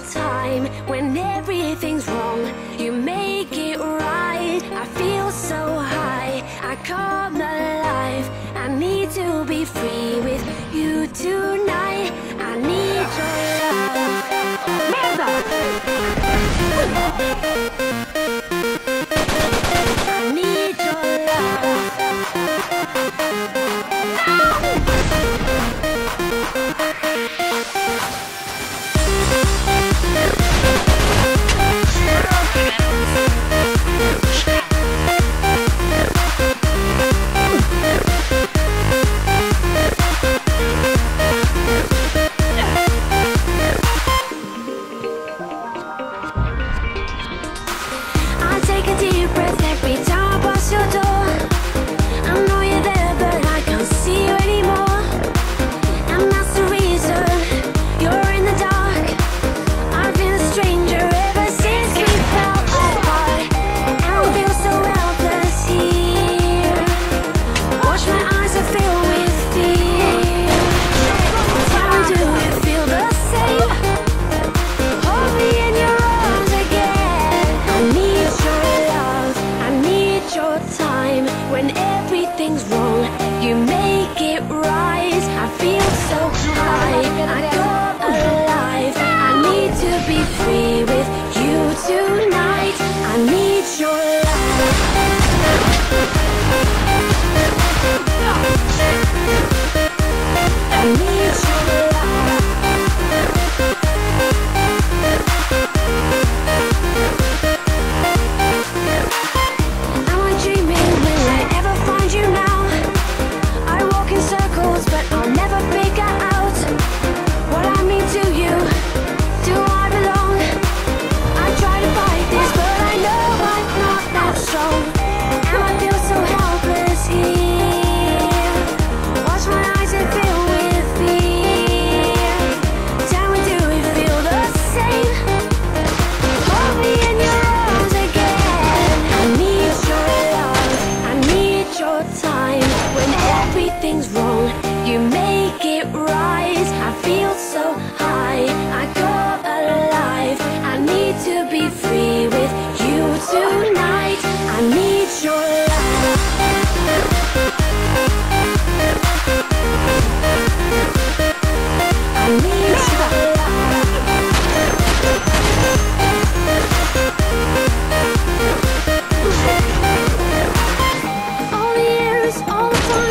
time when everything's wrong. You make it right. I feel so high. I come alive. I need to be free with you tonight. I need your love. Merda! I need your love. I take a deep breath every time I pass your door. I know you're there, but I can't see you anymore. And that's the reason you're in the dark. I've been a stranger ever since we fell apart. And I feel so helpless here. Watch my eyes are filled with fear. Why do you feel the same? Hold me in your arms again. I need your love, I need your time. When everything's wrong, you make it right. I feel so high, I come alive. I need to be free with you tonight. I need your love. I need your love. Am I dreaming? Will I ever find you now? I walk in circles, but I'll never figure out what I mean to you. Do I belong? I try to fight this, but I know I'm not that strong. And I feel so helpless here. Watch my eyes and fill with fear. Tell me, do we feel the same? Hold me in your arms again. I need your love, I need your time. When everything's wrong, you make it right. I feel so high, I come alive. I need to be free with you tonight. I need your love. I need your love. All the years, all the time